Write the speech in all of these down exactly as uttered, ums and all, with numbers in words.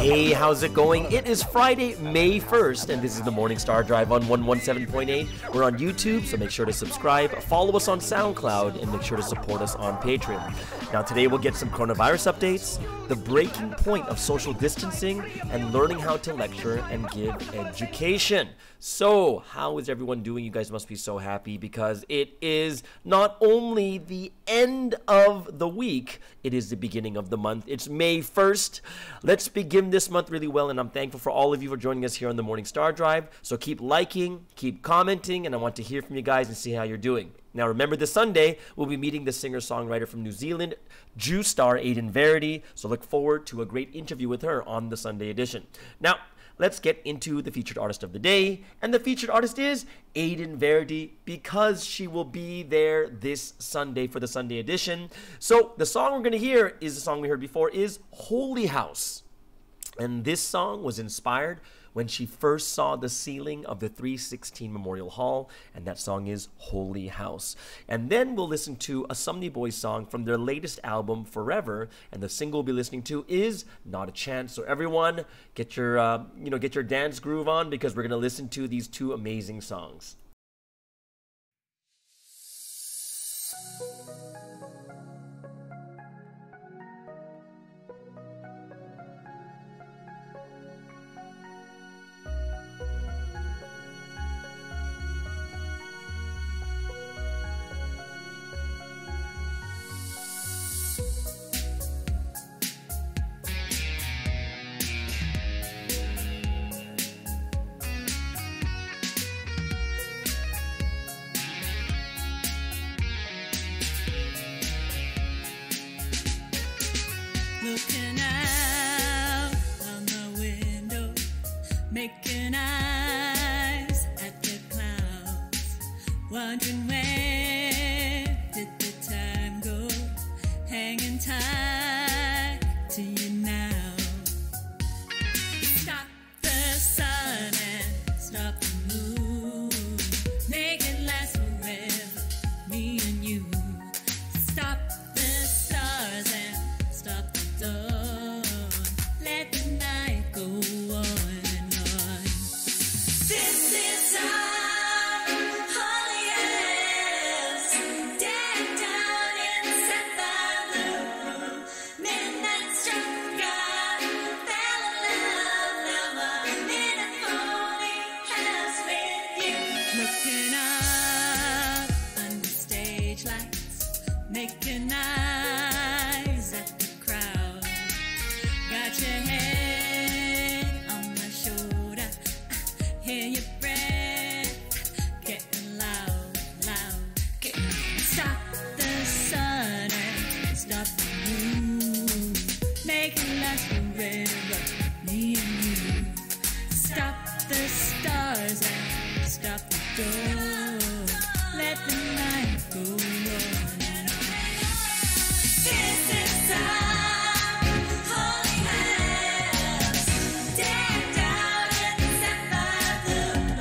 Hey, how's it going? It is Friday, May first, and this is the Morning Star Drive on one seventeen point eight. We're on YouTube, so make sure to subscribe, follow us on SoundCloud, and make sure to support us on Patreon. Now, today we'll get some coronavirus updates, the breaking point of social distancing, and learning how to lecture and give education. So, how is everyone doing? You guys must be so happy because it is not only the end of the week, it is the beginning of the month. It's May first. Let's begin this month really well, and I'm thankful for all of you for joining us here on the Morning Star Drive. So keep liking, keep commenting, and I want to hear from you guys and see how you're doing. Now remember, this Sunday, we'll be meeting the singer-songwriter from New Zealand, Jew star Aiden Verity, so look forward to a great interview with her on the Sunday edition. Now, let's get into the featured artist of the day, and the featured artist is Aiden Verity because she will be there this Sunday for the Sunday edition. So the song we're going to hear is the song we heard before, is Holy House. And this song was inspired when she first saw the ceiling of the three sixteen Memorial Hall, and that song is Holy House. And then we'll listen to a Sumney Boys song from their latest album, Forever, and the single we'll be listening to is Not a Chance. So everyone, get your, uh, you know, get your dance groove on because we're going to listen to these two amazing songs. Looking out on the window, making eyes at the clouds, wondering where did the time go, hanging tight to you now. Stop the sun and stop the moon, make it last forever, me and you. Stop the stars and stop the dawn, let the night go on and on. This is our holy house, decked out in sapphire blue. Midnight struck, God fell in love. Now I'm in a holy house with you. Looking up under stage lights, making eyes at the crowd. Got your head on my shoulder, I hear your breath getting loud, loud, getting loud. Stop the sun and stop the moon, make it last forever, me and you. Stop the stars and stop the door, let the night go on and on. This is our holy house, decked out in sapphire blue.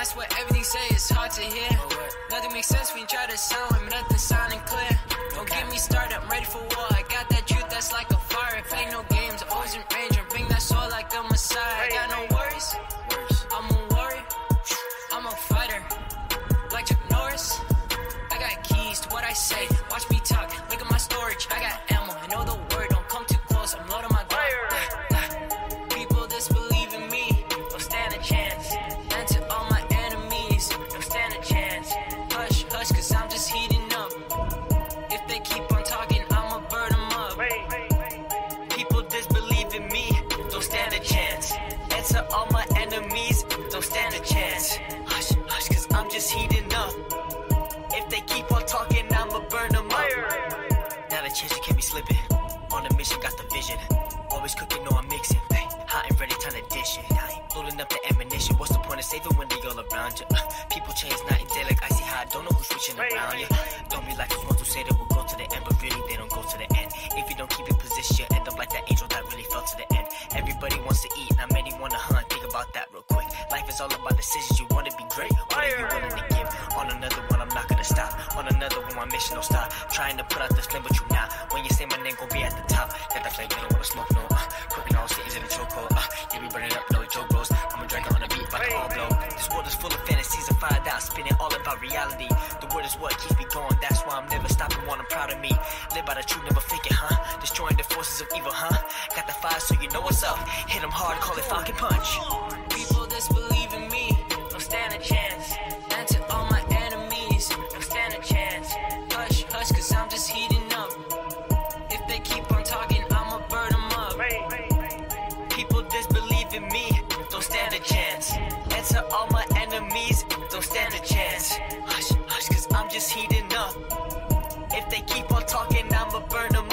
I swear everything say is hard to hear. Nothing makes sense when you try to sound like nothing sounding clear. Don't get me started, I'm ready for war. I got that truth that's like a fire. If ain't no games, always in range. And bring that sword like a messiah. I got no worries, I'm a warrior, I'm a fighter, like Chuck Norris. I got keys to what I say. Watch me talk, look at my storage. I got ammo, I know the word, don't come too close. I'm loading my gun. Uh, uh. People disbelieve in me, don't stand a chance. And to all my enemies, don't stand a chance. Hush, hush, cause I'm just heating up. If they keep on talking, I'ma burn them up. People disbelieve in me, don't stand a chance. And to all my enemies, don't stand a chance. Hush, hush, cause I'm just heating up. If they keep on talking, I'ma burn them up. Not a chance, you can't be slipping. On a mission, got the vision. Always cooking, no I'm mixing. Hey, hot and ready, time to dish it. Loading up the ammunition. What's the point of saving when they all around you? Uh, people change night and day like icy hot. Don't know who's switching around you. Don't be like those ones who say they will go to the end, but really they don't go to the end. If you don't keep in position, you end up like that angel that really fell to the end. Everybody wants to eat, not many want to hunt. Think about that real quick. Life is all about decisions. You want to be great, what are you willing to give? On another one, I'm not gonna stop. On another one, my mission don't stop. Trying to put out this flame, but you not. When you say my name, gon' be at the top. Got that flame, you don't wanna smoke, no. Uh, cooking all cities in a chokehold. Uh, yeah, we burning up, no joke bros. I'm a dragon on a beat, about to all blow. This world is full of fantasies and fired out, spinning all about reality. The word is what keeps me going. That's why I'm never stopping. One, I'm proud of me. Live by the truth, never fake it, huh? Destroying the forces of evil, huh? Got the fire, so you know what's up. Hit 'em hard, call it Falcon Punch. People disbelieve in me, don't stand a chance. And to all my enemies, don't stand a chance. Hush, hush, cause I'm just heating up. If they keep on talking, I'ma burn them up. People disbelieve in me, don't stand a chance. And to all my enemies, don't stand a chance. Hush, hush, cause I'm just heating up. If they keep on talking, I'ma burn them up.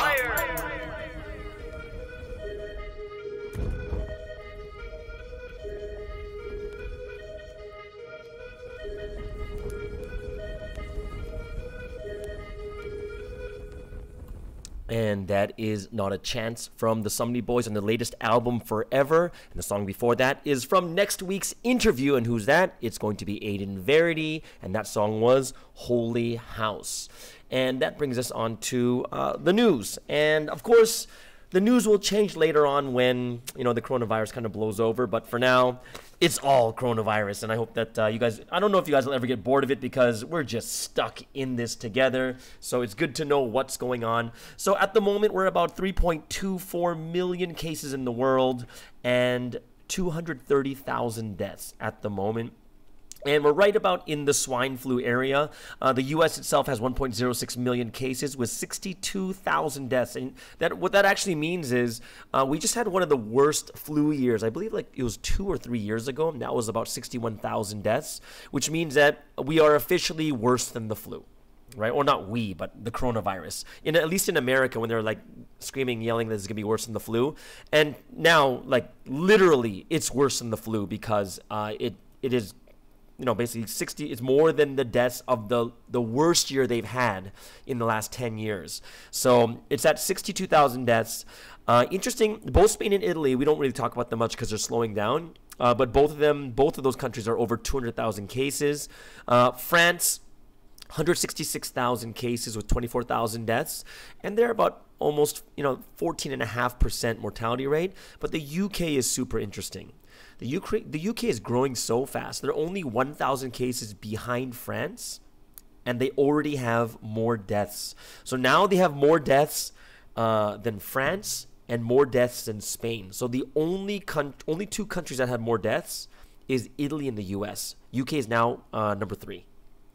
And that is Not a Chance from the Sumney Boys on the latest album, Forever. And the song before that is from next week's interview. And who's that? It's going to be Aiden Verity. And that song was Holy House. And that brings us on to uh, the news. And of course, the news will change later on when, you know, the coronavirus kind of blows over. But for now, it's all coronavirus. And I hope that uh, you guys, I don't know if you guys will ever get bored of it because we're just stuck in this together. So it's good to know what's going on. So at the moment, we're about three point two four million cases in the world and two hundred thirty thousand deaths at the moment. And we're right about in the swine flu area. Uh, the U S itself has one point zero six million cases with sixty-two thousand deaths. And that what that actually means is uh, we just had one of the worst flu years. I believe like it was two or three years ago. And that was about sixty-one thousand deaths, which means that we are officially worse than the flu. Right? Or not we, but the coronavirus. In at least in America, when they're like screaming, yelling that it's going to be worse than the flu. And now, like literally, it's worse than the flu because uh, it it is... You know, basically sixty, it's more than the deaths of the, the worst year they've had in the last ten years. So it's at sixty-two thousand deaths. Uh, interesting, both Spain and Italy, we don't really talk about them much because they're slowing down. Uh, but both of them, both of those countries are over two hundred thousand cases. Uh, France, one hundred sixty-six thousand cases with twenty-four thousand deaths. And they're about almost, you know, fourteen point five percent mortality rate. But the U K is super interesting. The U K, the U K is growing so fast. They're only one thousand cases behind France, and they already have more deaths. So now they have more deaths uh, than France and more deaths than Spain. So the only con- only two countries that have more deaths is Italy and the U S. U K is now uh, number three.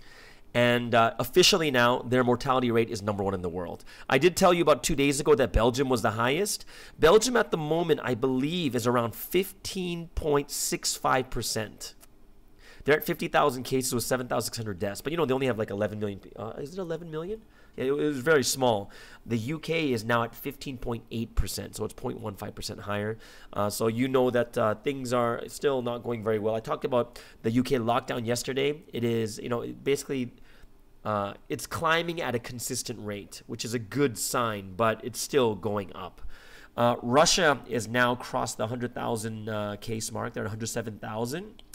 And uh, officially now, their mortality rate is number one in the world. I did tell you about two days ago that Belgium was the highest. Belgium at the moment, I believe, is around fifteen point six five percent. They're at fifty thousand cases with seven thousand six hundred deaths. But, you know, they only have like eleven million. Uh, is it eleven million? Yeah, it, it was very small. The U K is now at fifteen point eight percent, so it's zero point one five percent higher. Uh, so you know that uh, things are still not going very well. I talked about the U K lockdown yesterday. It is, you know, basically... Uh, it's climbing at a consistent rate, which is a good sign, but it's still going up. Uh, Russia is now crossed the one hundred thousand uh, case mark. They're at one hundred seven thousand.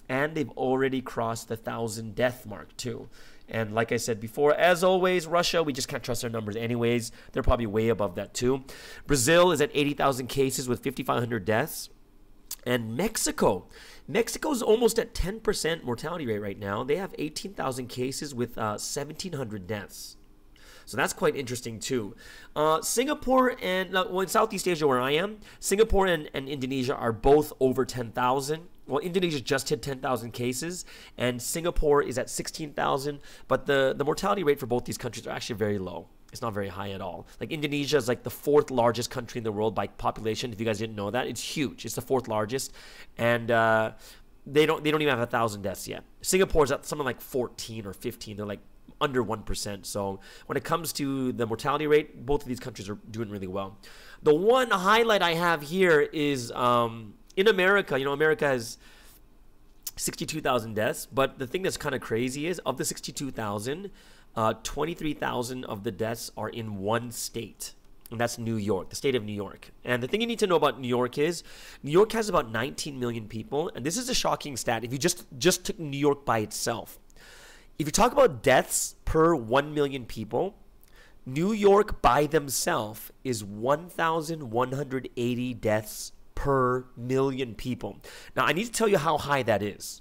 and they've already crossed the thousand death mark too. And like I said before, as always, Russia, we just can't trust their numbers anyways. They're probably way above that too. Brazil is at eighty thousand cases with fifty-five hundred deaths. And Mexico, Mexico's almost at ten percent mortality rate right now. They have eighteen thousand cases with uh, seventeen hundred deaths. So that's quite interesting too. Uh, Singapore and, uh, well, in Southeast Asia where I am, Singapore and, and Indonesia are both over ten thousand. Well, Indonesia just hit ten thousand cases, and Singapore is at sixteen thousand. But the, the mortality rate for both these countries are actually very low. It's not very high at all. Like Indonesia is like the fourth largest country in the world by population. If you guys didn't know that, it's huge. It's the fourth largest, and uh, they don't they don't even have a thousand deaths yet. Singapore's at something like fourteen or fifteen. They're like under one percent. So when it comes to the mortality rate, both of these countries are doing really well. The one highlight I have here is um, in America. You know, America has sixty-two thousand deaths, but the thing that's kind of crazy is of the sixty-two thousand, uh, twenty-three thousand of the deaths are in one state, and that's New York, the state of New York. And the thing you need to know about New York is New York has about nineteen million people, and this is a shocking stat. If you just just took New York by itself, if you talk about deaths per one million people, New York by themselves is one thousand one hundred eighty deaths per million people. Now, I need to tell you how high that is.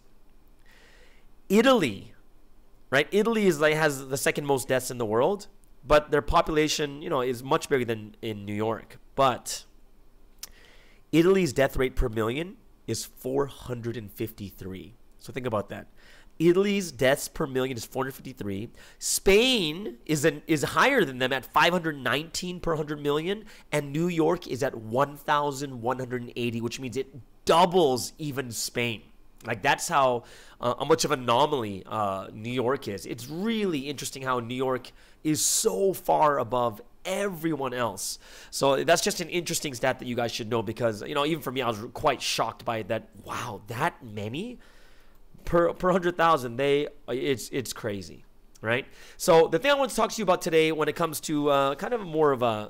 Italy, right? Italy is like has the second most deaths in the world, but their population, you know, is much bigger than in New York. But Italy's death rate per million is four hundred fifty-three. So think about that. Italy's deaths per million is four hundred fifty-three. Spain is an, is higher than them at five hundred nineteen per one hundred million, and New York is at one thousand one hundred eighty, which means it doubles even Spain. Like that's how, uh, how much of an anomaly uh, New York is. It's really interesting how New York is so far above everyone else. So that's just an interesting stat that you guys should know, because, you know, even for me, I was quite shocked by it, that, wow, that many? Per per hundred thousand, they it's it's crazy, right? So the thing I want to talk to you about today, when it comes to uh, kind of more of a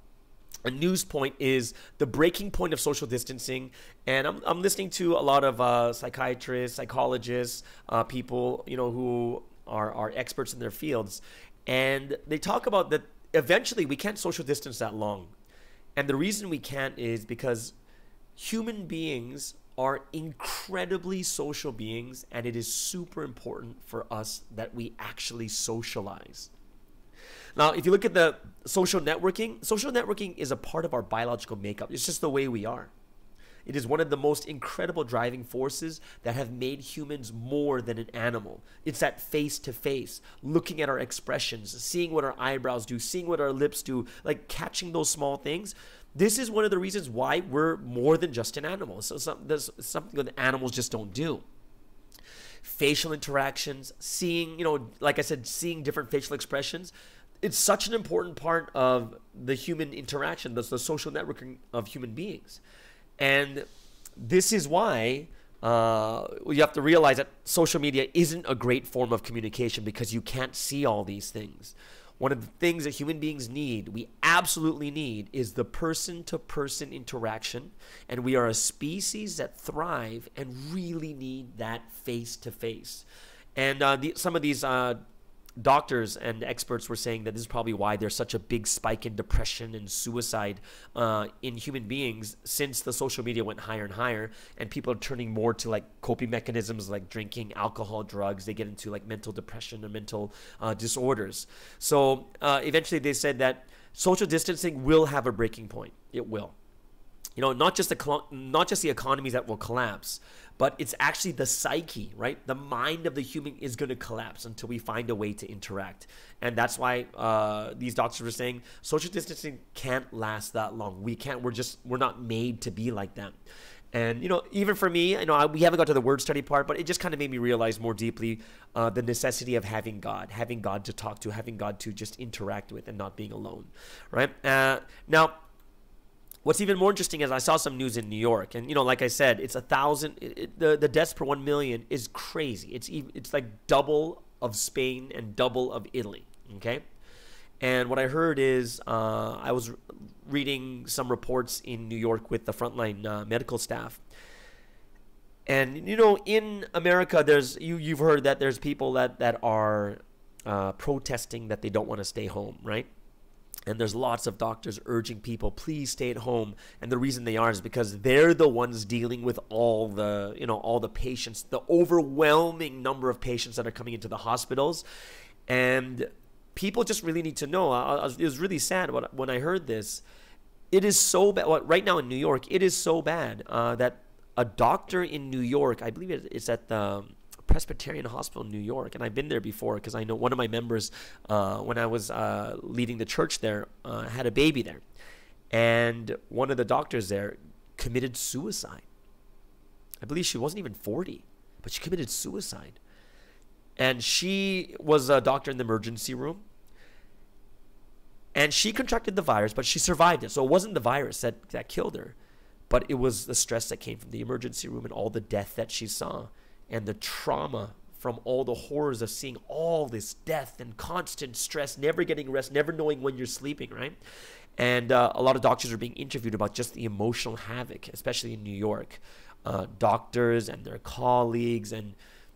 a news point, is the breaking point of social distancing. And I'm I'm listening to a lot of uh, psychiatrists, psychologists, uh, people, you know, who are are experts in their fields, and they talk about that eventually we can't social distance that long, and the reason we can't is because human beings are incredibly social beings, and it is super important for us that we actually socialize. Now, if you look at the social networking, social networking is a part of our biological makeup. It's just the way we are. It is one of the most incredible driving forces that have made humans more than an animal. It's that face-to-face, looking at our expressions, seeing what our eyebrows do, seeing what our lips do, like catching those small things. This is one of the reasons why we're more than just an animal. So some, there's something that animals just don't do. Facial interactions, seeing, you know, like I said, seeing different facial expressions. It's such an important part of the human interaction, the, the social networking of human beings. And this is why uh, you have to realize that social media isn't a great form of communication, because you can't see all these things. One of the things that human beings need, we absolutely need, is the person-to-person interaction. And we are a species that thrive and really need that face-to-face. And uh, the, some of these uh, doctors and experts were saying that this is probably why there's such a big spike in depression and suicide uh, in human beings since the social media went higher and higher, and people are turning more to like coping mechanisms like drinking, alcohol, drugs. They get into like mental depression or mental uh, disorders. So uh, eventually they said that social distancing will have a breaking point. It will. You know, not just the not just the economies that will collapse, but it's actually the psyche, right? The mind of the human is going to collapse until we find a way to interact. And that's why uh, these doctors were saying social distancing can't last that long. We can't, we're just, we're not made to be like that. And, you know, even for me, you know, I, we haven't got to the word study part, but it just kind of made me realize more deeply uh, the necessity of having God, having God to talk to, having God to just interact with, and not being alone, right? Uh, now, what's even more interesting is I saw some news in New York, and, you know, like I said, it's a thousand, it, it, the, the deaths per one million is crazy. It's even, it's like double of Spain and double of Italy, okay? And what I heard is uh, I was reading some reports in New York with the frontline uh, medical staff. And you know, in America, there's you you've heard that there's people that that are uh, protesting that they don't want to stay home, right? And there's lots of doctors urging people, please stay at home. And the reason they are is because they're the ones dealing with all the, you know, all the patients, the overwhelming number of patients that are coming into the hospitals. And people just really need to know. I, I, it was really sad when, when I heard this. It is so bad. Well, right now in New York, it is so bad uh, that a doctor in New York, I believe it's at the Presbyterian Hospital in New York, and I've been there before because I know one of my members, uh, when I was uh, leading the church there, uh, had a baby there, and one of the doctors there committed suicide. I believe she wasn't even forty, but she committed suicide, and she was a doctor in the emergency room, and she contracted the virus, but she survived it. So it wasn't the virus that, that killed her, but it was the stress that came from the emergency room and all the death that she saw. And the trauma from all the horrors of seeing all this death and constant stress, never getting rest, never knowing when you're sleeping, right? And uh, a lot of doctors are being interviewed about just the emotional havoc, especially in New York. Uh, doctors and their colleagues, and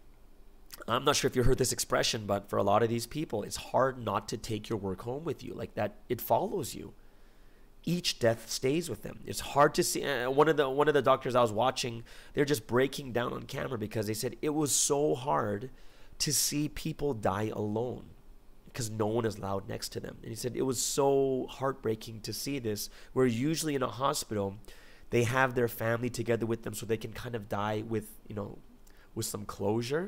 I'm not sure if you heard this expression, but for a lot of these people, it's hard not to take your work home with you. Like that, it follows you. Each death stays with them. It's hard to see. Uh, one of the one of the doctors I was watching, they're just breaking down on camera because they said it was so hard to see people die alone because no one is allowed next to them. And he said it was so heartbreaking to see this, where usually in a hospital, they have their family together with them so they can kind of die with, you know, with some closure.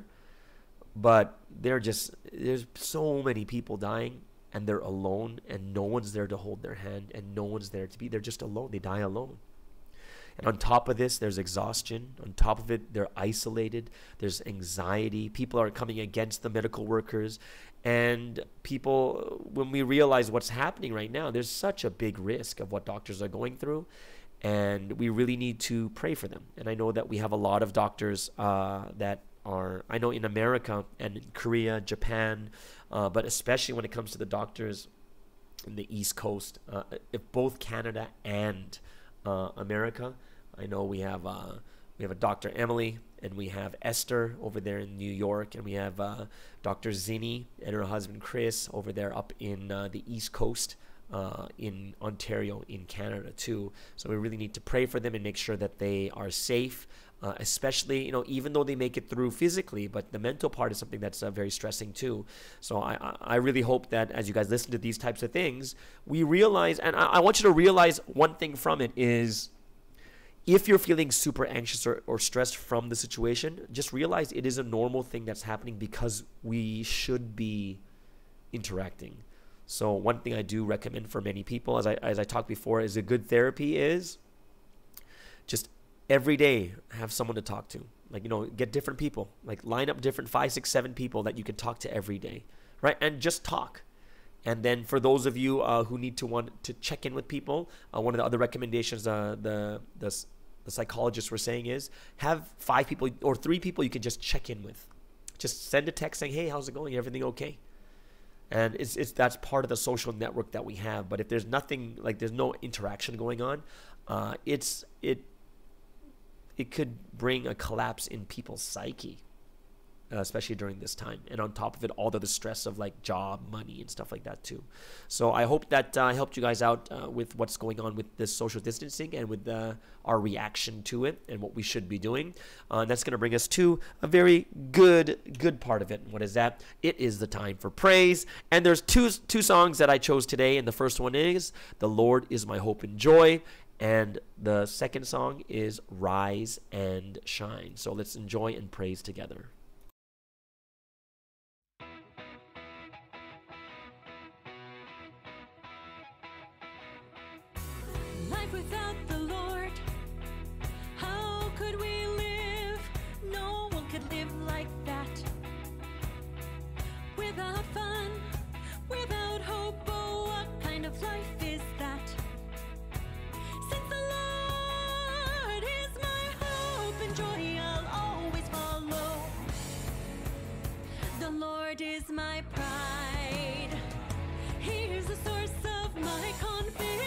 But they're just, there's so many people dying, and they're alone, and no one's there to hold their hand, and no one's there to be. They're just alone. They die alone. And on top of this, there's exhaustion. On top of it, they're isolated. There's anxiety. People are coming against the medical workers. And people, when we realize what's happening right now, there's such a big risk of what doctors are going through. And we really need to pray for them. And I know that we have a lot of doctors uh, that are, I know in America and in Korea, Japan, uh, but especially when it comes to the doctors in the East Coast, uh, if both Canada and uh, America, I know we have uh, we have a Doctor Emily and we have Esther over there in New York, and we have uh, Doctor Zinni and her husband Chris over there up in uh, the East Coast. Uh, in Ontario, in Canada too. So we really need to pray for them and make sure that they are safe, uh, especially, you know, even though they make it through physically, but the mental part is something that's uh, very stressing too. So I, I really hope that as you guys listen to these types of things, we realize, and I, I want you to realize one thing from it is, if you're feeling super anxious or, or stressed from the situation, just realize it is a normal thing that's happening because we should be interacting. So one thing I do recommend for many people, as I as I talked before, is a good therapy is just every day have someone to talk to. Like, you know, get different people. Like line up different five, six, seven people that you can talk to every day, right? And just talk. And then for those of you uh, who need to want to check in with people, uh, one of the other recommendations uh, the the the psychologists were saying is have five people or three people you can just check in with. Just send a text saying, hey, how's it going? Everything okay? And it's it's that's part of the social network that we have. But if there's nothing, like there's no interaction going on, uh, it's it it could bring a collapse in people's psyche, uh, especially during this time. And on top of it, all the, the stress of like job, money, and stuff like that too. So I hope that uh, helped you guys out uh, with what's going on with this social distancing and with uh, our reaction to it and what we should be doing. Uh, and that's going to bring us to a very good, good part of it. And what is that? It is the time for praise. And there's two two songs that I chose today. And the first one is "The Lord Is My Hope and Joy." And the second song is "Rise and Shine." So let's enjoy and praise together. Life without the Lord, how could we live? No one could live like that. Without fun, without hope, oh, what kind of life is that? Since the Lord is my hope and joy, I'll always follow. The Lord is my pride. Here's the source of my confidence.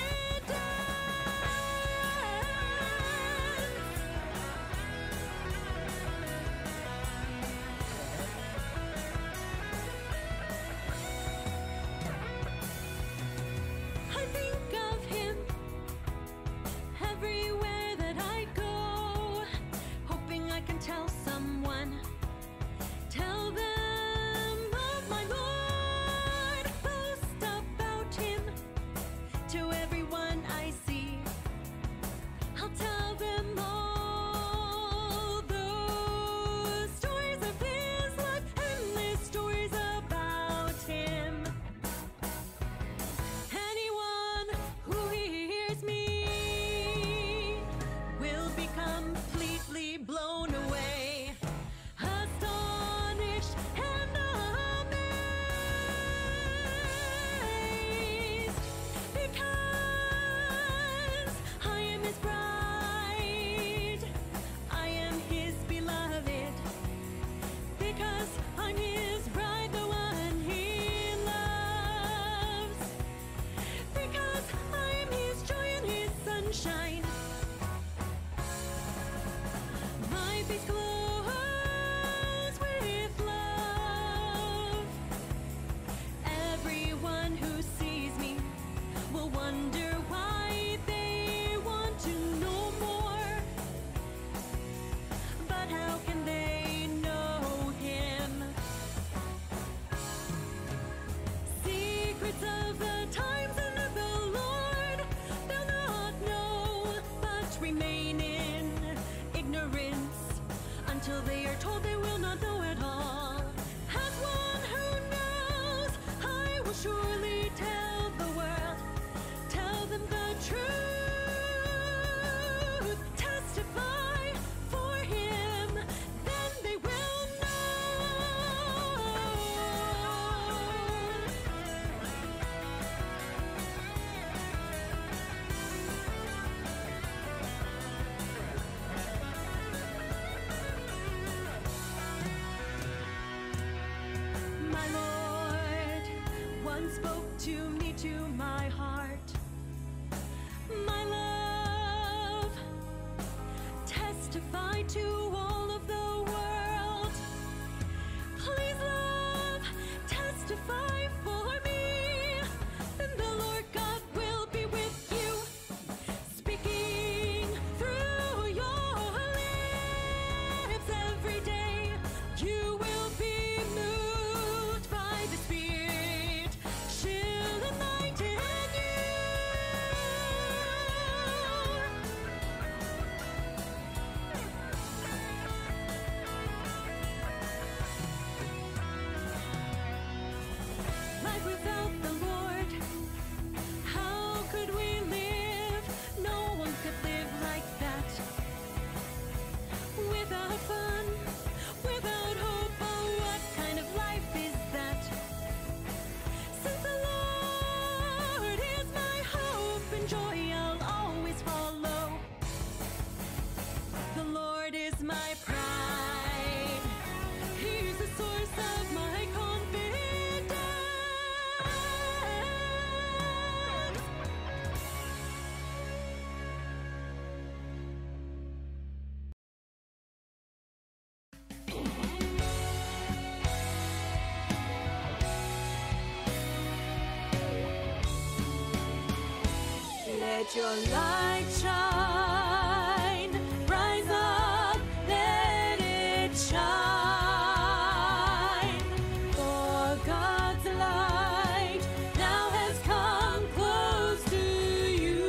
spoke to me, to my heart. My love, testify to all of the world. Please, love, testify for me. And the Lord God will be with you, speaking through your lips every day. You will be moved by the Spirit. She'll enlighten you. Life without the Lord, how could we live? No one could live like that. Without fun, without hope, oh, what kind of life is that? Since the Lord is my hope and joy, I'll always follow. The Lord is my pride. He's the source of my confidence. Let your light shine, rise up, let it shine. For God's light now has come close to you.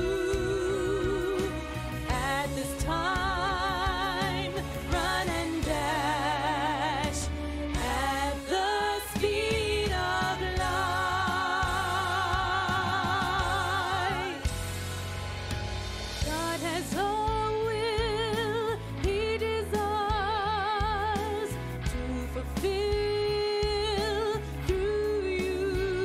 At this time, run and dash at the speed of light. God has all will He desires to fulfill through you.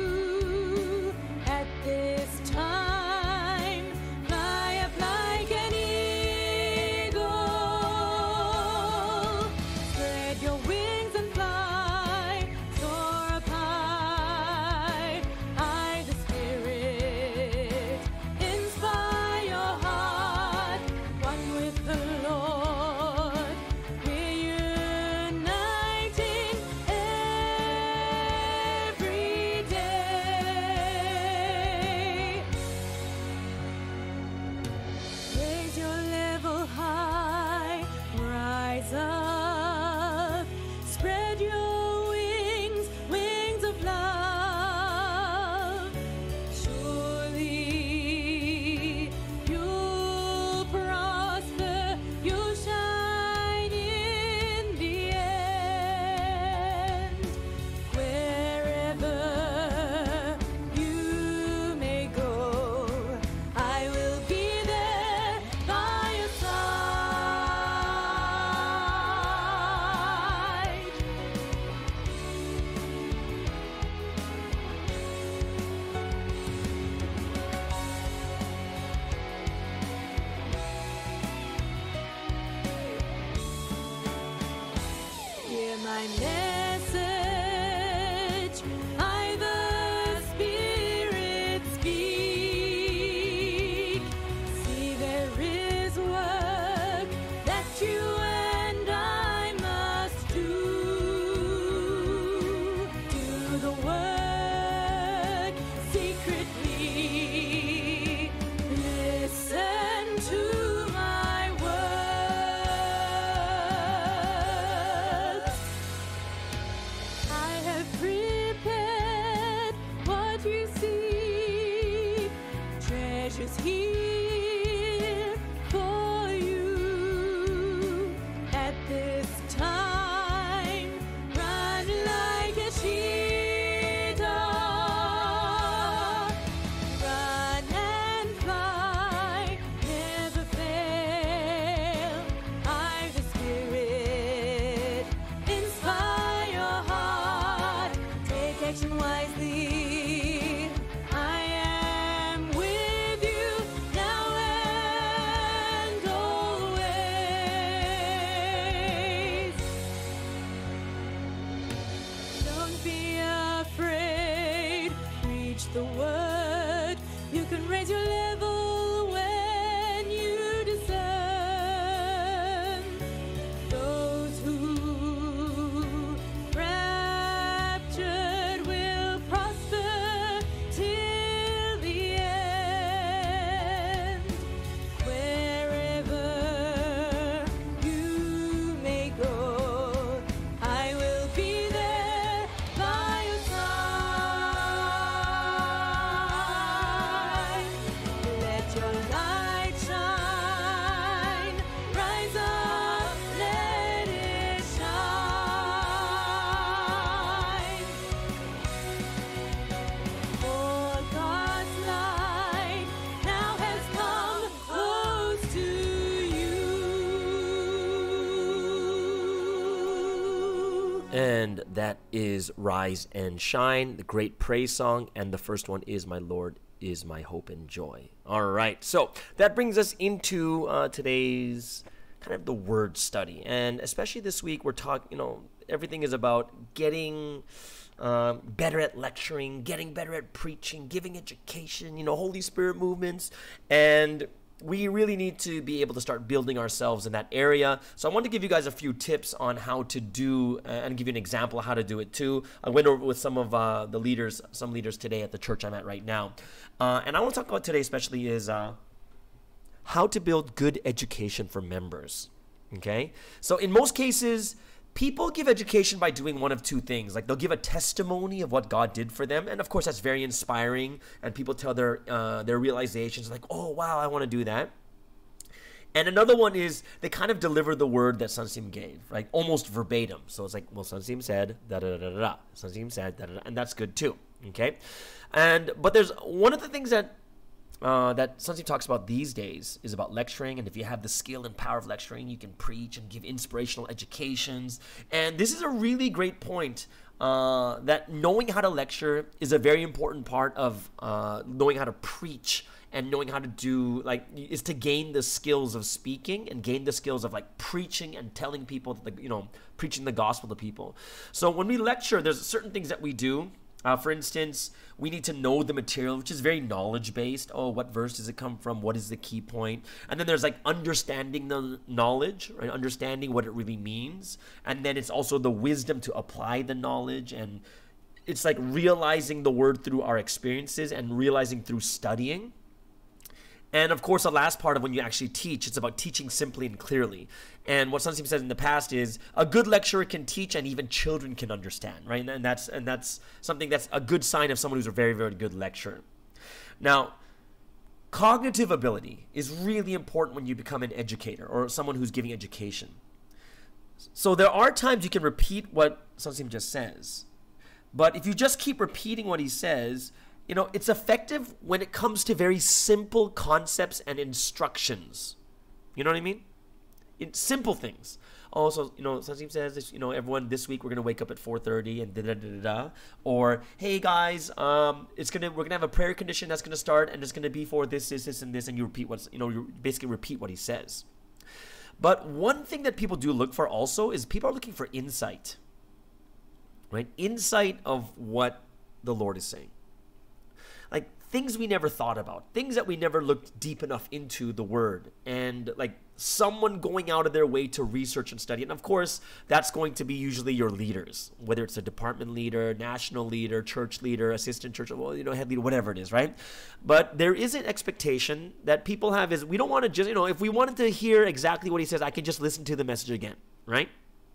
At this time, fly up like an eagle. Spread your wings and fly, soar up high. I, the Spirit, inspire your heart, one with the Lord. We're uniting every day. Raise your level high, rise up, spread your wings, wings of love. Surely you'll prosper, you'll shine in the end. Wherever you may go, I will be there by your side. Hear my message, I the Spirit speak. See, there is work that you and I must do. Do the work secretly. Listen to my words. I have prepared what you seek, treasures here for you. At this time, run like a cheetah, run and fly, never fail. I'm the Spirit, inspire your heart, take action wisely. I am with you now. the word. You can raise your level when you discern. Those who raptured will prosper till the end. Wherever you may go, I will be there by your side. Let your light shine, rise up, let it shine. For God's light now has come close to you. And that is Rise and Shine, the great praise song. And the first one is My Lord is My Hope and Joy. All right. So that brings us into uh, today's kind of the word study. And especially this week, we're talking, you know, everything is about getting um, better at lecturing, getting better at preaching, giving education, you know, Holy Spirit movements. And we really need to be able to start building ourselves in that area. So I want to give you guys a few tips on how to do uh, and give you an example of how to do it too. I went over with some of uh, the leaders, some leaders today at the church I'm at right now. Uh, and I want to talk about today especially is uh, how to build good education for members. Okay? So in most cases, people give education by doing one of two things. Like they'll give a testimony of what God did for them. And of course, that's very inspiring. And people tell their uh, their realizations like, oh, wow, I want to do that. And another one is they kind of deliver the word that Sunsim gave, right? Almost verbatim. So it's like, well, Sunsim said, da-da-da-da-da. Sunsim said, da-da-da. And that's good too, okay? And but there's one of the things that Uh, that Sunsim talks about these days is about lecturing, and if you have the skill and power of lecturing, you can preach and give inspirational educations. And this is a really great point, uh, that knowing how to lecture is a very important part of uh, knowing how to preach and knowing how to do, like, is to gain the skills of speaking and gain the skills of, like, preaching and telling people, that the, you know, preaching the gospel to people. So when we lecture, there's certain things that we do. Uh, for instance, we need to know the material, which is very knowledge-based. Oh, what verse does it come from? What is the key point? And then there's like understanding the knowledge, right? Understanding what it really means. And then it's also the wisdom to apply the knowledge. And it's like realizing the word through our experiences and realizing through studying. And of course, the last part of when you actually teach, it's about teaching simply and clearly. And what Sunsim said in the past is a good lecturer can teach and even children can understand, right? And that's and that's something that's a good sign of someone who's a very, very good lecturer. Now, cognitive ability is really important when you become an educator or someone who's giving education. So there are times you can repeat what Sunsim just says. But if you just keep repeating what he says, you know, it's effective when it comes to very simple concepts and instructions. You know what I mean? It's simple things. Also, you know, Sunsim says, you know, everyone this week we're gonna wake up at four thirty and da da da da da. Or, hey guys, um, it's gonna we're gonna have a prayer condition that's gonna start, and it's gonna be for this, this, this, and this, and you repeat what's, you know, you basically repeat what he says. But one thing that people do look for also is people are looking for insight, right? Insight of what the Lord is saying. Like things we never thought about, things that we never looked deep enough into the word, and like someone going out of their way to research and study. And of course, that's going to be usually your leaders, whether it's a department leader, national leader, church leader, assistant church, well, you know, head leader, whatever it is, right? But there is an expectation that people have is we don't want to just, you know, if we wanted to hear exactly what he says, I could just listen to the message again, right?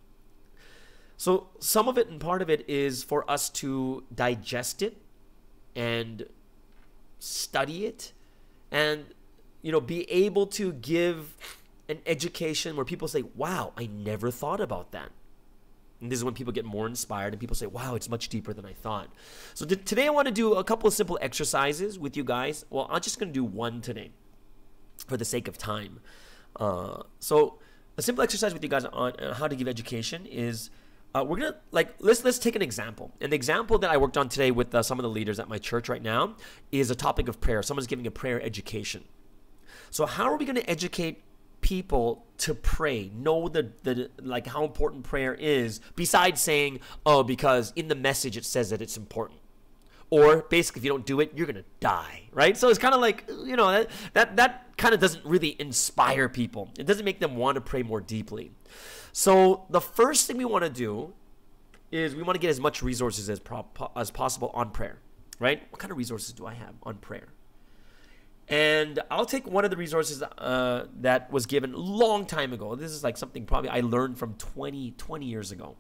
So some of it and part of it is for us to digest it and study it and, you know, be able to give an education where people say, wow, I never thought about that. And this is when people get more inspired and people say, wow, it's much deeper than I thought. So th- today I want to do a couple of simple exercises with you guys. Well, I'm just going to do one today for the sake of time. Uh, so a simple exercise with you guys on uh, how to give education is Uh, we're gonna like let's let's take an example. And the example that I worked on today with uh, some of the leaders at my church right now is a topic of prayer. Someone's giving a prayer education. So how are we going to educate people to pray? Know the the like how important prayer is. Besides saying, oh, because in the message it says that it's important, Or basically, if you don't do it, you're going to die, right? So it's kind of like, you know, that that, that kind of doesn't really inspire people. It doesn't make them want to pray more deeply. So the first thing we want to do is we want to get as much resources as, pro- as possible on prayer, right? What kind of resources do I have on prayer? And I'll take one of the resources uh, that was given a long time ago. This is like something probably I learned from twenty, twenty years ago.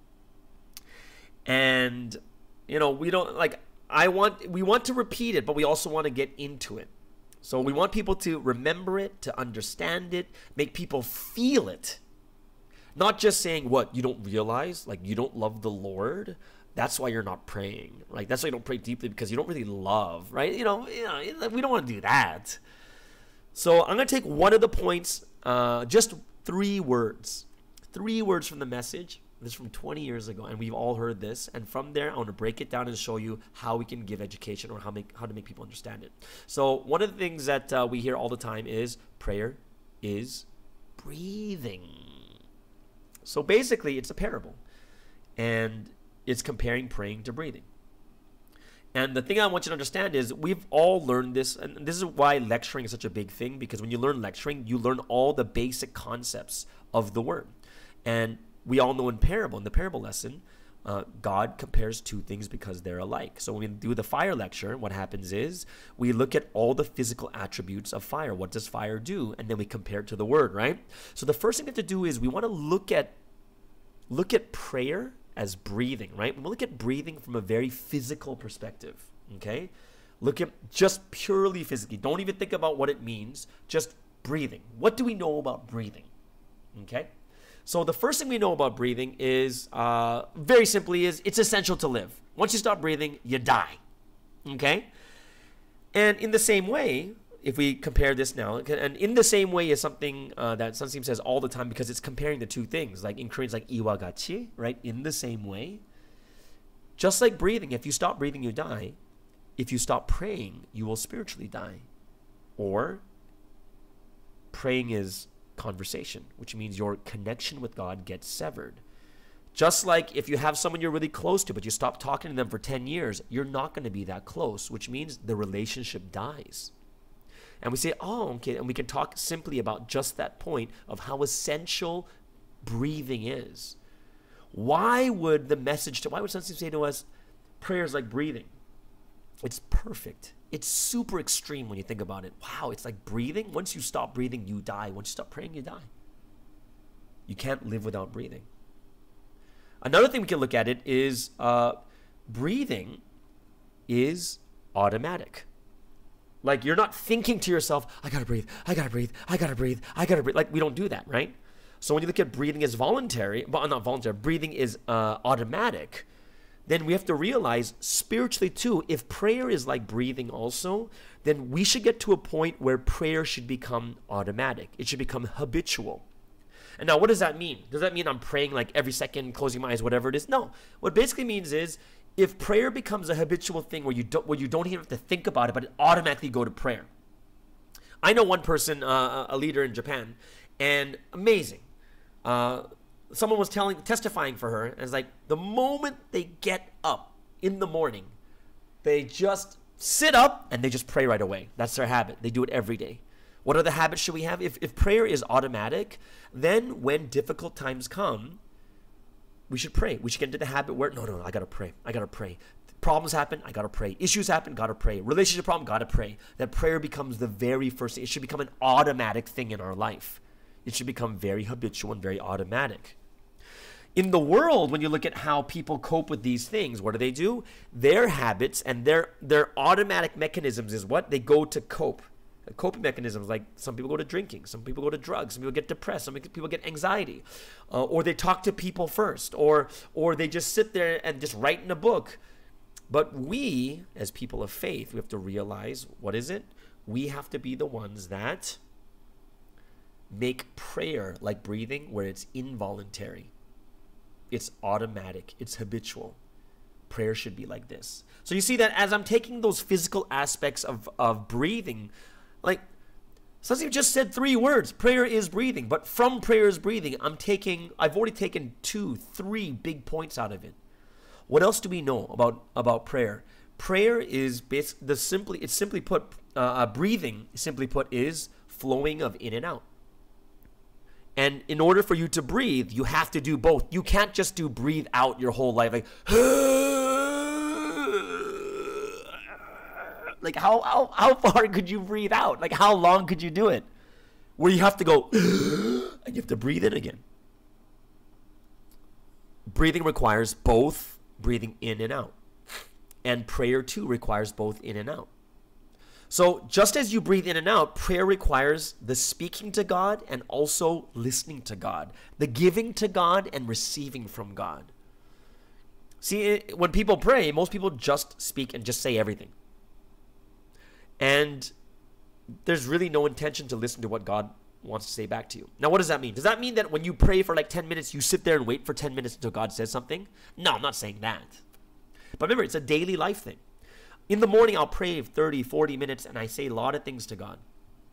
And, you know, we don't, like, I want, we want to repeat it, but we also want to get into it. So we want people to remember it, to understand it, make people feel it. Not just saying, what, you don't realize, like, you don't love the Lord? That's why you're not praying, right? That's why you don't pray deeply, because you don't really love, right? You know, you know we don't want to do that. So I'm going to take one of the points, uh, just three words. Three words from the message. This is from twenty years ago, and we've all heard this. And from there, I want to break it down and show you how we can give education, or how, make, how to make people understand it. So one of the things that uh, we hear all the time is prayer is breathing. So basically, it's a parable. And it's comparing praying to breathing. And the thing I want you to understand is we've all learned this, and this is why lecturing is such a big thing, because when you learn lecturing, you learn all the basic concepts of the word. And we all know in parable, in the parable lesson, uh, God compares two things because they're alike. So when we do the fire lecture, what happens is we look at all the physical attributes of fire. What does fire do? And then we compare it to the word, right? So the first thing we have to do is we want to look at look at prayer as breathing, right? We look at breathing from a very physical perspective, okay? Look at just purely physically. Don't even think about what it means, just breathing. What do we know about breathing, okay? So the first thing we know about breathing is, uh, very simply, is it's essential to live. Once you stop breathing, you die, okay? And in the same way, if we compare this now, and in the same way is something uh, that Sunseem says all the time, because it's comparing the two things. Like in Korean, it's like iwagachi, right? In the same way. Just like breathing, if you stop breathing, you die. If you stop praying, you will spiritually die. Or praying is conversation, which means your connection with God gets severed. Just like if you have someone you're really close to, but you stop talking to them for ten years, you're not going to be that close, which means the relationship dies. And we say, oh, okay, and we can talk simply about just that point of how essential breathing is. Why would the message, to, why would Sunseem say to us, prayer is like breathing? It's perfect. It's super extreme when you think about it. Wow, it's like breathing. Once you stop breathing, you die. Once you stop praying, you die. You can't live without breathing. Another thing we can look at it is uh, breathing is automatic. Like, you're not thinking to yourself, I gotta breathe, I gotta breathe, I gotta breathe, I gotta breathe. Like, we don't do that, right? So when you look at breathing as voluntary, well, not voluntary, breathing is uh, automatic, then we have to realize spiritually too, if prayer is like breathing also, then we should get to a point where prayer should become automatic. It should become habitual. And now, what does that mean? Does that mean I'm praying like every second, closing my eyes, whatever it is? No. What it basically means is, if prayer becomes a habitual thing where you don't, where you don't even have to think about it, but it automatically go to prayer. I know one person, uh, a leader in Japan, and amazing. Uh, someone was telling, testifying for her, and it's like the moment they get up in the morning, they just sit up and they just pray right away. That's their habit. They do it every day. What other habits should we have? If if prayer is automatic, then when difficult times come, we should pray. We should get into the habit where, no, no, no, I got to pray. I got to pray. Problems happen, I got to pray. Issues happen, got to pray. Relationship problem, got to pray. That prayer becomes the very first thing. It should become an automatic thing in our life. It should become very habitual and very automatic. In the world, when you look at how people cope with these things, what do they do? Their habits and their, their automatic mechanisms is what? They go to cope. Coping mechanisms, like some people go to drinking, some people go to drugs, some people get depressed, some people get anxiety, uh, or they talk to people first, or or they just sit there and just write in a book. But we, as people of faith, we have to realize, what is it? We have to be the ones that make prayer like breathing, where it's involuntary. It's automatic. It's habitual. Prayer should be like this. So you see that as I'm taking those physical aspects of, of breathing, like, Sunseem just said three words. Prayer is breathing. But from prayer is breathing, I'm taking, I've already taken two, three big points out of it. What else do we know about, about prayer? prayer is bas- the simply it's simply put uh, uh, breathing simply put is flowing of in and out. And in order for you to breathe, you have to do both. You can't just do breathe out your whole life like like how how how far could you breathe out? Like how long could you do it? Where you have to go and you have to breathe in again. Breathing requires both breathing in and out. And prayer too requires both in and out. So just as you breathe in and out, prayer requires the speaking to God and also listening to God, the giving to God and receiving from God. See, when people pray, most people just speak and just say everything. And there's really no intention to listen to what God wants to say back to you. Now, what does that mean? Does that mean that when you pray for like ten minutes, you sit there and wait for ten minutes until God says something? No, I'm not saying that. But remember, it's a daily life thing. In the morning, I'll pray thirty, forty minutes, and I say a lot of things to God.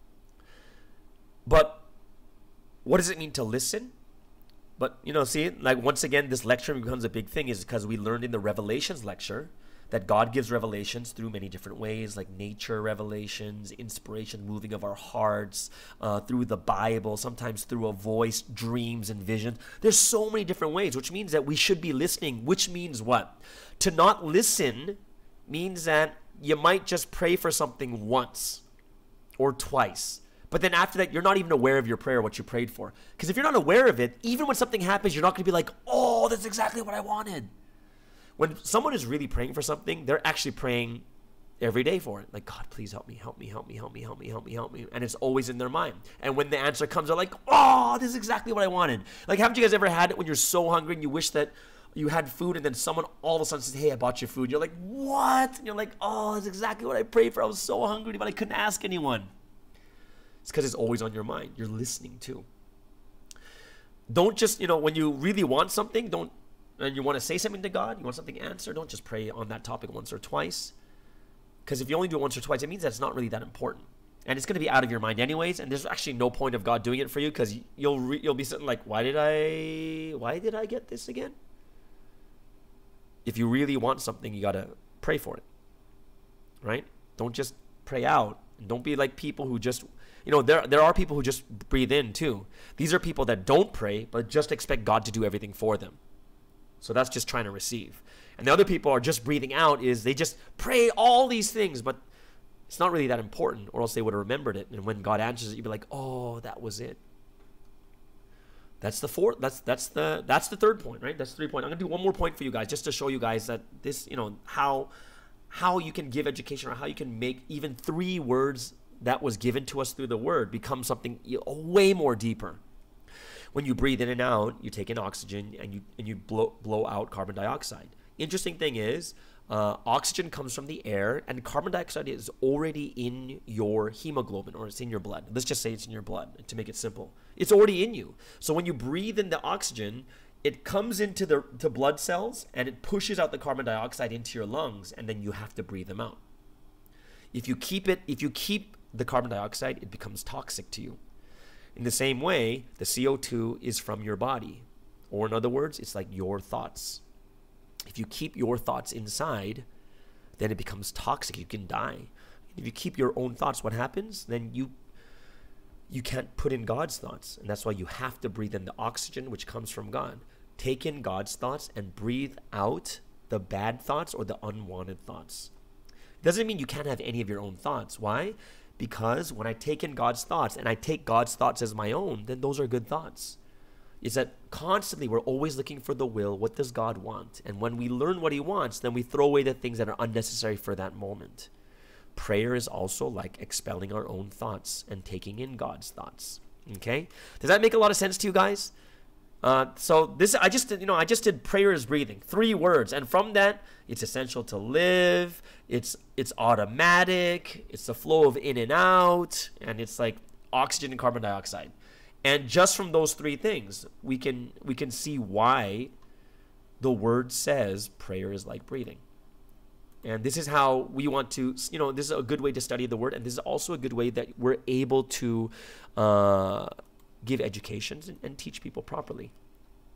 But what does it mean to listen? But, you know, see, like once again, this lecture becomes a big thing is because we learned in the Revelations lecture that God gives revelations through many different ways, like nature revelations, inspiration, moving of our hearts, uh, through the Bible, sometimes through a voice, dreams and visions. There's so many different ways, which means that we should be listening, which means what? To not listen means that you might just pray for something once or twice. But then after that, you're not even aware of your prayer, what you prayed for. Because if you're not aware of it, even when something happens, you're not going to be like, oh, that's exactly what I wanted. When someone is really praying for something, they're actually praying every day for it. Like, God, please help me, help me, help me, help me, help me, help me, help me. And it's always in their mind. And when the answer comes, they're like, oh, this is exactly what I wanted. Like, haven't you guys ever had it when you're so hungry and you wish that you had food and then someone all of a sudden says, hey, I bought you food. You're like, what? And you're like, oh, that's exactly what I prayed for. I was so hungry, but I couldn't ask anyone. It's because it's always on your mind. You're listening too. Don't just, you know, when you really want something, don't, and you want to say something to God, you want something answered, don't just pray on that topic once or twice. Because if you only do it once or twice, it means that it's not really that important. And it's going to be out of your mind anyways, and there's actually no point of God doing it for you because you'll re- you'll be sitting like, why did I, why did I get this again? If you really want something, you got to pray for it, right? Don't just pray out. And don't be like people who just, you know, there there are people who just breathe in too. These are people that don't pray, but just expect God to do everything for them. So that's just trying to receive. And the other people are just breathing out is they just pray all these things, but it's not really that important, or else they would have remembered it. And when God answers it, you'd be like, oh, that was it. That's the fourth, that's that's the that's the third point, right? That's the three point. I'm gonna do one more point for you guys, just to show you guys that this, you know, how how you can give education, or how you can make even three words that was given to us through the word become something way more deeper. When you breathe in and out, you take in oxygen and you and you blow blow out carbon dioxide. Interesting thing is, uh, oxygen comes from the air, and carbon dioxide is already in your hemoglobin, or it's in your blood. Let's just say it's in your blood to make it simple. It's already in you. So when you breathe in the oxygen, it comes into the to blood cells and it pushes out the carbon dioxide into your lungs, and then you have to breathe them out. If you keep it, if you keep the carbon dioxide, it becomes toxic to you. In the same way, the C O two is from your body, or in other words, it's like your thoughts. If you keep your thoughts inside, then it becomes toxic. You can die. If you keep your own thoughts, what happens? Then you you can't put in God's thoughts. And that's why you have to breathe in the oxygen, which comes from God. Take in God's thoughts and breathe out the bad thoughts or the unwanted thoughts. It doesn't mean you can't have any of your own thoughts. Why? Because when I take in God's thoughts and I take God's thoughts as my own, then those are good thoughts. Is that constantly we're always looking for the will. What does God want? And when we learn what he wants, then we throw away the things that are unnecessary for that moment. Prayer is also like expelling our own thoughts and taking in God's thoughts. Okay? Does that make a lot of sense to you guys? Uh, so this, I just did, you know, I just did prayer is breathing, three words. And from that, it's essential to live. It's, it's automatic. It's the flow of in and out. And it's like oxygen and carbon dioxide. And just from those three things, we can, we can see why the word says prayer is like breathing. And this is how we want to, you know, this is a good way to study the word. And this is also a good way that we're able to uh, give educations and, and teach people properly.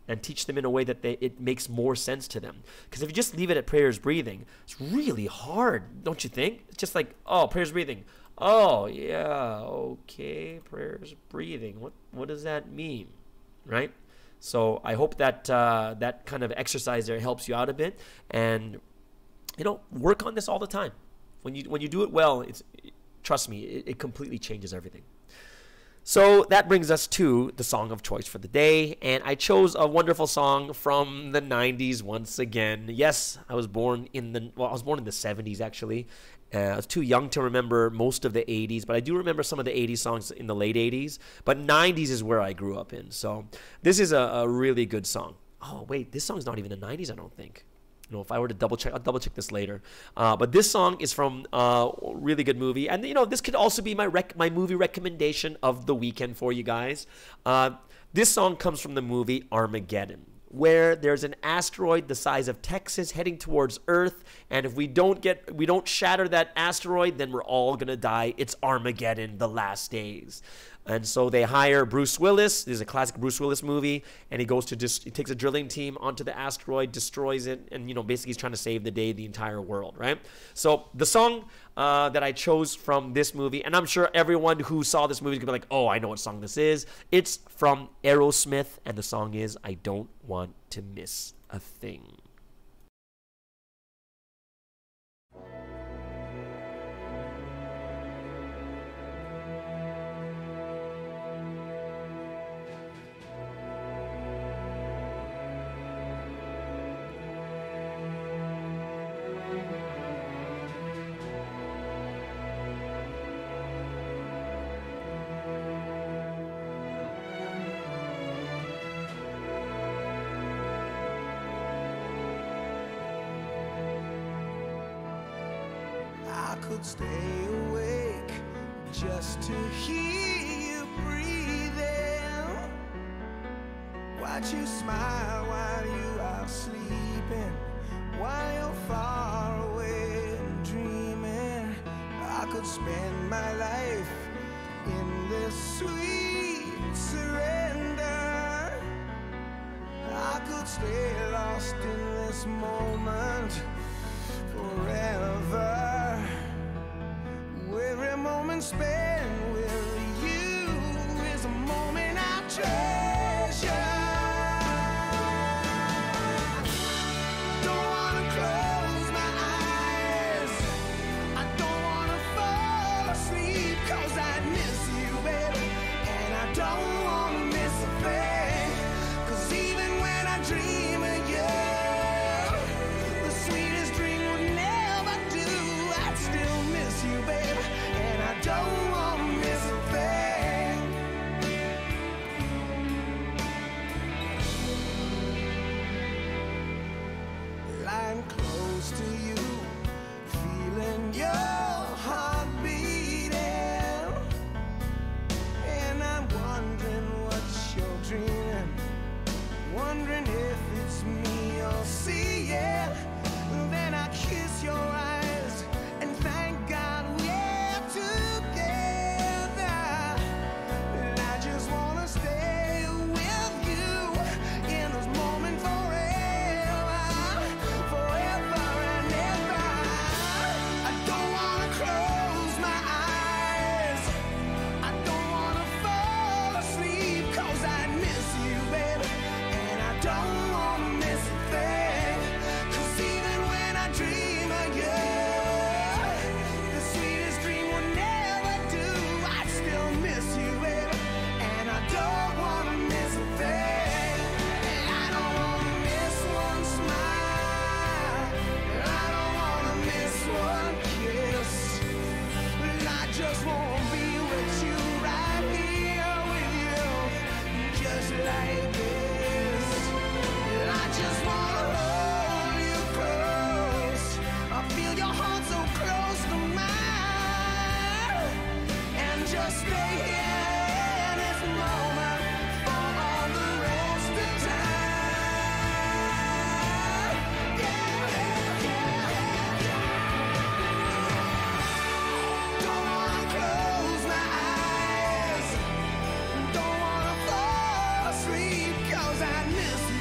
and teach them in a way that they, it makes more sense to them. Because if you just leave it at prayers breathing, it's really hard, don't you think? It's just like, oh, prayers breathing. Oh, yeah, okay, prayers breathing. What what does that mean, right? So I hope that uh, that kind of exercise there helps you out a bit, and you know, work on this all the time. When you when you do it well, it's trust me, it, it completely changes everything. So that brings us to the song of choice for the day, and I chose a wonderful song from the nineties once again. Yes, I was born in the well, I was born in the seventies actually. Uh, I was too young to remember most of the eighties, but I do remember some of the eighties songs in the late eighties. But nineties is where I grew up in, so this is a, a really good song. Oh wait, this song's not even the nineties, I don't think. You know, if I were to double check, I'll double check this later. Uh, but this song is from uh, a really good movie, and you know, this could also be my rec- my movie recommendation of the weekend for you guys. Uh, this song comes from the movie Armageddon, where there's an asteroid the size of Texas heading towards Earth, and if we don't get we don't shatter that asteroid, then we're all gonna die. It's Armageddon, the last days. And so they hire Bruce Willis. This is a classic Bruce Willis movie, and he goes to just he takes a drilling team onto the asteroid, destroys it, and you know, basically he's trying to save the day, the entire world, right? So the song uh, that I chose from this movie, and I'm sure everyone who saw this movie is gonna be like, oh, I know what song this is. It's from Aerosmith, and the song is "I Don't Want to Miss a Thing." I could stay awake just to hear you breathing. Watch you smile while you are sleeping, while you're far away and dreaming. I could spend my life in this sweet surrender. I could stay lost in this moment forever. Every moment spent with you is a moment I treasure. Don't wanna close my eyes, I don't wanna fall asleep, 'cause I miss you, baby, and I don't wanna miss a thing. 'Cause even when I dream of you, the sweetest dream would never do. I'd still miss you, baby, and I don't wanna miss a thing. Lying close to you, feeling your heart beating, and I'm wondering what you're dreaming, wondering if it's me you're seeing. Then I kiss your eyes and thank God we're together. And I just wanna stay with you in this moment forever, forever and ever. I don't wanna close my eyes, I don't wanna fall asleep, 'cause I miss you, baby, and I don't wanna miss a thing. 'Cause even when I dream of you, the sweetest dream will never do. I still miss you, baby, and I don't wanna miss a thing. And I don't wanna miss one smile, and I don't wanna miss one kiss. And I just wanna be with you, right here with you, just like this. And I just wanna hold you close, I feel your heart so close to mine, and just stay here in this moment for all the rest of time. Yeah, yeah, yeah, yeah. Don't wanna close my eyes, don't wanna fall asleep, 'cause I miss you.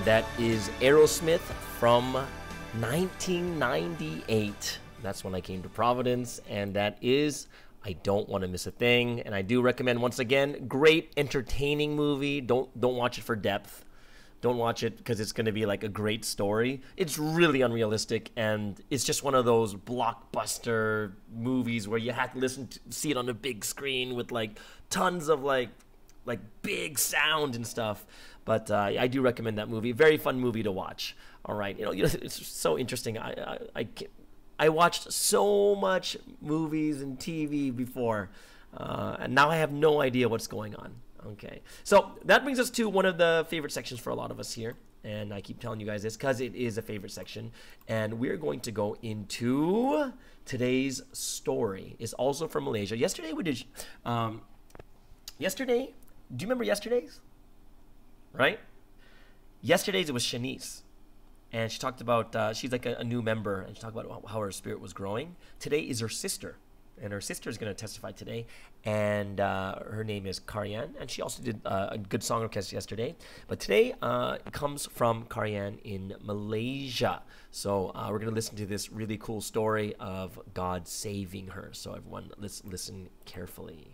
that is Aerosmith from nineteen ninety-eight. That's when I came to Providence, and that is I Don't Want to Miss a Thing. And I do recommend, once again, great entertaining movie. Don't don't watch it for depth. Don't watch it because it's going to be like a great story. It's really unrealistic, and it's just one of those blockbuster movies where you have to listen to see it on a big screen with like tons of like like big sound and stuff. But uh, I do recommend that movie. Very fun movie to watch. All right, you know, you know it's so interesting. I I I, I watched so much movies and T V before, uh, and now I have no idea what's going on. Okay, so that brings us to one of the favorite sections for a lot of us here, and I keep telling you guys this because it is a favorite section, and we're going to go into today's story. It's also from Malaysia. Yesterday we did, um, yesterday, do you remember yesterday's? Right? Yesterday's it was Shanice, and she talked about, uh, she's like a, a new member, and she talked about how her spirit was growing. Today is her sister. And her sister is going to testify today, and uh, her name is Karian, and she also did uh, a good song request yesterday. But today uh, it comes from Karian in Malaysia. So uh, we're going to listen to this really cool story of God saving her. So everyone, let's listen carefully.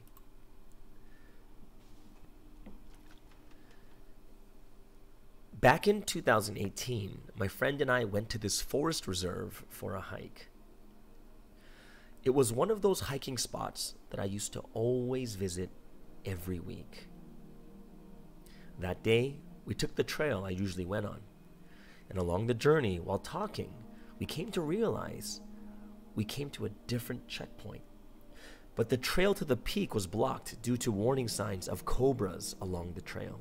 Back in two thousand eighteen, my friend and I went to this forest reserve for a hike. It was one of those hiking spots that I used to always visit every week. That day, we took the trail I usually went on. And along the journey, while talking, we came to realize we came to a different checkpoint. But the trail to the peak was blocked due to warning signs of cobras along the trail.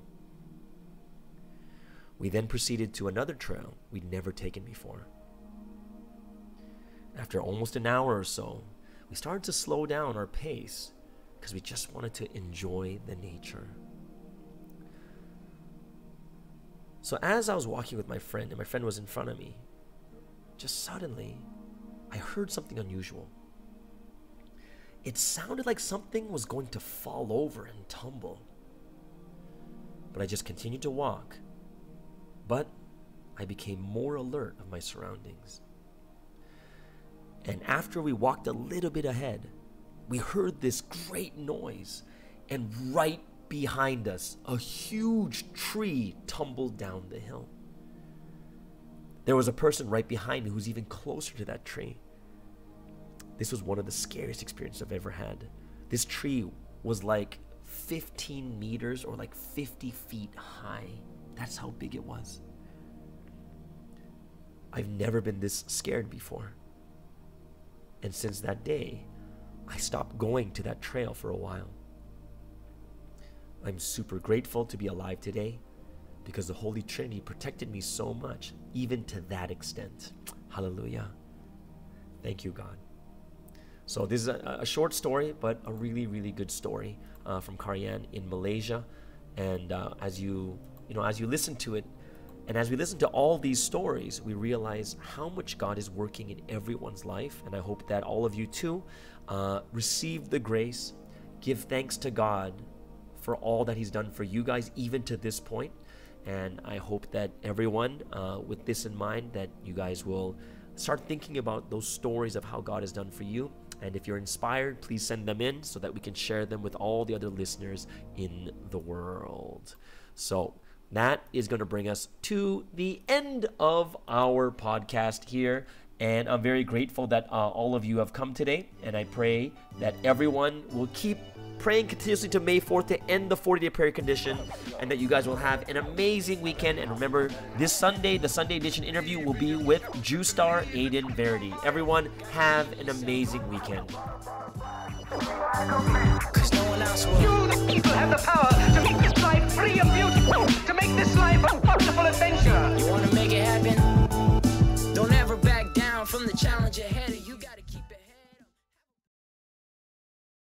We then proceeded to another trail we'd never taken before. After almost an hour or so, we started to slow down our pace because we just wanted to enjoy the nature. So as I was walking with my friend, and my friend was in front of me, just suddenly, I heard something unusual. It sounded like something was going to fall over and tumble. But I just continued to walk. But I became more alert of my surroundings. And after we walked a little bit ahead, we heard this great noise, and right behind us, a huge tree tumbled down the hill. There was a person right behind me who was even closer to that tree. This was one of the scariest experiences I've ever had. This tree was like fifteen meters or like fifty feet high. That's how big it was. I've never been this scared before. And since that day, I stopped going to that trail for a while. I'm super grateful to be alive today because the Holy Trinity protected me so much, even to that extent. Hallelujah. Thank you, God. So this is a, a short story, but a really, really good story uh, from Karian in Malaysia. And uh, as you, you know, as you listen to it, and as we listen to all these stories, we realize how much God is working in everyone's life. And I hope that all of you too uh, receive the grace, give thanks to God for all that He's done for you guys, even to this point. And I hope that everyone, uh, with this in mind, that you guys will start thinking about those stories of how God has done for you. And if you're inspired, please send them in so that we can share them with all the other listeners in the world. So that is going to bring us to the end of our podcast here. And I'm very grateful that uh, all of you have come today. And I pray that everyone will keep praying continuously to May fourth to end the forty-day prayer condition. And that you guys will have an amazing weekend. And remember, this Sunday, the Sunday edition interview will be with Jew star Aiden Verity. Everyone, have an amazing weekend. Cause no one else will. You the people have the power to make this